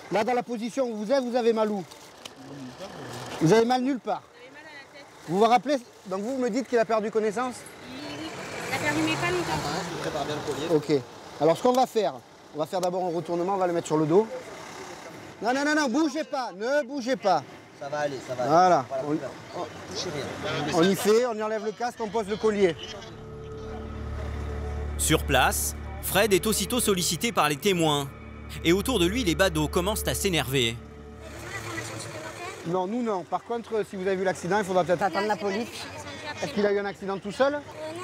Là, dans la position où vous êtes, vous avez mal où? Vous avez mal nulle part. J'avais mal à la tête. Vous vous rappelez? Donc vous me dites qu'il a perdu connaissance? Oui. Il a perdu mes pas longtemps. Je prépare bien le collier. Ok. Alors ce qu'on va faire, on va faire d'abord un retournement, on va le mettre sur le dos. Non, non, non, non, bougez pas, ne bougez pas. Ça va aller, ça va aller. Voilà. Touchez rien. On y fait, on y enlève le casque, on pose le collier. Sur place, Fred est aussitôt sollicité par les témoins. Et autour de lui, les badauds commencent à s'énerver. Non, nous non. Par contre, si vous avez vu l'accident, il faudra peut-être attendre la police. Est-ce qu'il a eu un accident tout seul?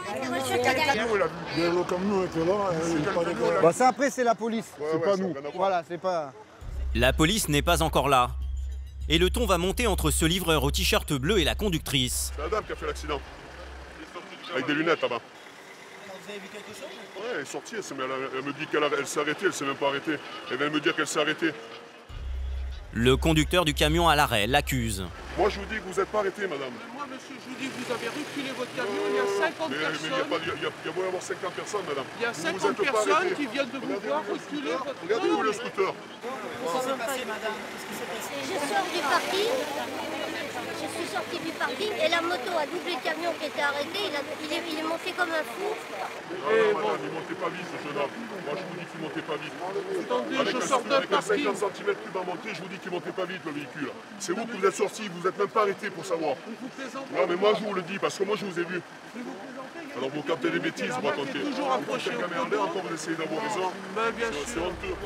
Bon, ça après, c'est la police, c'est pas nous. Voilà, c'est pas... La police n'est pas encore là. Et le ton va monter entre ce livreur au t-shirt bleu et la conductrice. C'est la dame qui a fait l'accident. Avec des lunettes là-bas. Vous avez vu quelque chose? Ouais, elle est sortie, elle me dit qu'elle s'est arrêtée, elle s'est même pas arrêtée. Elle vient de me dire qu'elle s'est arrêtée. Le conducteur du camion à l'arrêt l'accuse. Moi je vous dis que vous n'êtes pas arrêté, madame. Moi, monsieur, je vous dis que vous avez reculé votre camion, il y a 50 Mais personnes. il y a beau y avoir 50 personnes, madame. Il y a Vous 50 êtes pas personnes arrêté. qui viennent de vous voir reculer votre Regardez où le scooter. Qu'est-ce qui s'est passé, madame? Qu'est-ce qui s'est passé? Je sors du parking, je suis sortie du parking et la moto a doublé le camion qui était arrêté, il est monté comme un fou. Madame, il montait pas vite ce jeune homme. Moi je vous dis qu'il montait pas vite. Attendez, Avec je un sors d'un avec un parking. 50 cm plus bas monté, je vous dis qu'il montait pas vite le véhicule. C'est vous qui vous êtes sortis, vous n'êtes même pas arrêté pour savoir. Vous plaisantez. Non mais moi je vous le dis parce que moi je vous ai vu. Mais vous plaisantez, Alors vous captez des bêtises, moi quand qui est toujours approché la au caméra en l'air, encore vous essayez d'avoir raison. Ben, bien C'est sûr. honteux.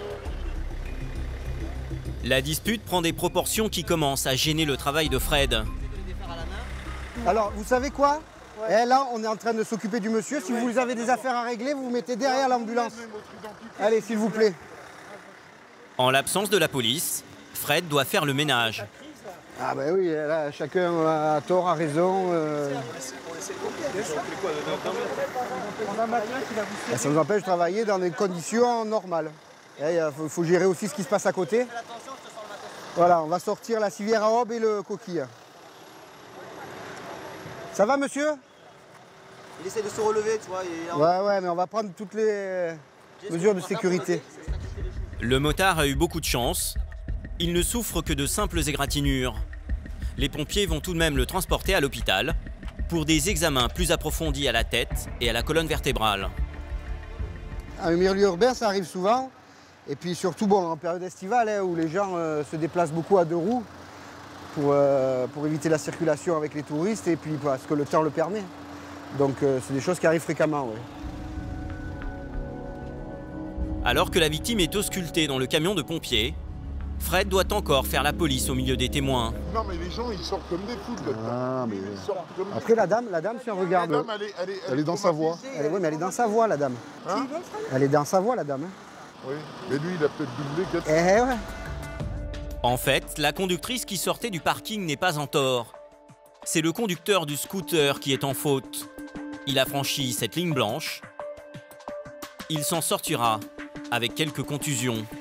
La dispute prend des proportions qui commencent à gêner le travail de Fred. Alors, vous savez quoi? Eh, là, on est en train de s'occuper du monsieur. Si vous avez des affaires à régler, vous vous mettez derrière l'ambulance. Allez, s'il vous plaît. En l'absence de la police, Fred doit faire le ménage. Ah ben oui, là, chacun a tort, a raison. Ça nous empêche de travailler dans des conditions normales. Il faut gérer aussi ce qui se passe à côté. Voilà, on va sortir la civière à aube et le coquille. Ça va, monsieur? Il essaie de se relever, tu vois. Ouais, mais on va prendre toutes les mesures de sécurité. Le motard a eu beaucoup de chance. Il ne souffre que de simples égratignures. Les pompiers vont tout de même le transporter à l'hôpital pour des examens plus approfondis à la tête et à la colonne vertébrale. Un milieu urbain, ça arrive souvent. Et puis surtout, bon, en période estivale, hein, où les gens se déplacent beaucoup à deux roues pour éviter la circulation avec les touristes et puis parce que le temps le permet. Donc c'est des choses qui arrivent fréquemment. Ouais. Alors que la victime est auscultée dans le camion de pompiers, Fred doit encore faire la police au milieu des témoins. Non mais les gens ils sortent comme des fous de Ah, mais... Ils sortent comme des Après la dame, si on regarde... La dame, elle est dans sa voix. Oui, mais elle est dans sa voix, la dame. Hein? Elle est dans sa voix, la dame. Hein. Oui, mais lui il a peut-être doublé 4 Eh ouais. En fait, la conductrice qui sortait du parking n'est pas en tort. C'est le conducteur du scooter qui est en faute. Il a franchi cette ligne blanche. Il s'en sortira avec quelques contusions.